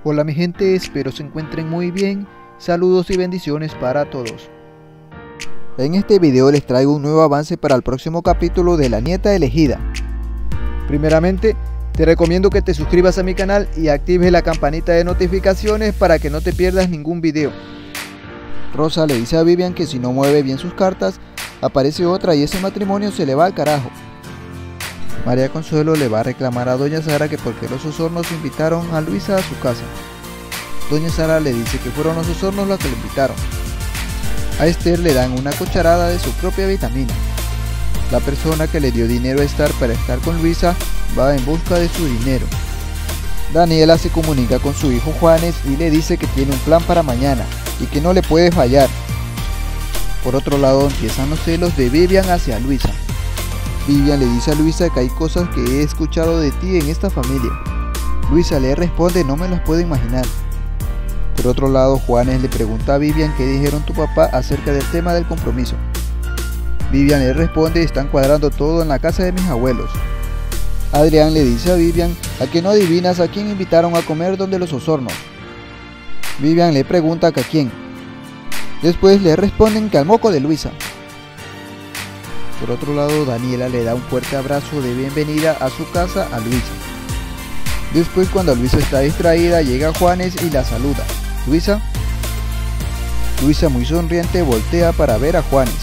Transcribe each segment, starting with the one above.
Hola mi gente, espero se encuentren muy bien. Saludos y bendiciones para todos. En este video les traigo un nuevo avance para el próximo capítulo de La Nieta Elegida. Primeramente, te recomiendo que te suscribas a mi canal y actives la campanita de notificaciones para que no te pierdas ningún video. Rosa le dice a Vivian que si no mueve bien sus cartas, aparece otra y ese matrimonio se le va al carajo. María Consuelo le va a reclamar a Doña Sara que porque los Osornos invitaron a Luisa a su casa. Doña Sara le dice que fueron los Osornos los que le invitaron. A Esther le dan una cucharada de su propia vitamina. La persona que le dio dinero a Esther para estar con Luisa va en busca de su dinero. Daniela se comunica con su hijo Juanes y le dice que tiene un plan para mañana y que no le puede fallar. Por otro lado empiezan los celos de Vivian hacia Luisa. Vivian le dice a Luisa que hay cosas que he escuchado de ti en esta familia. Luisa le responde: no me las puedo imaginar. Por otro lado, Juanes le pregunta a Vivian qué dijeron tu papá acerca del tema del compromiso. Vivian le responde: están cuadrando todo en la casa de mis abuelos. Adrián le dice a Vivian a que no adivinas a quién invitaron a comer donde los Osornos. Vivian le pregunta que a quién. Después le responden que al moco de Luisa. Por otro lado, Daniela le da un fuerte abrazo de bienvenida a su casa a Luisa. Después, cuando Luisa está distraída, llega Juanes y la saluda. Luisa muy sonriente voltea para ver a Juanes.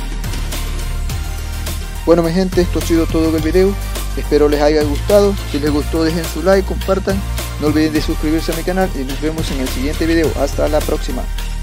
Bueno mi gente, esto ha sido todo del video. Espero les haya gustado. Si les gustó, dejen su like, compartan. No olviden de suscribirse a mi canal y nos vemos en el siguiente video. Hasta la próxima.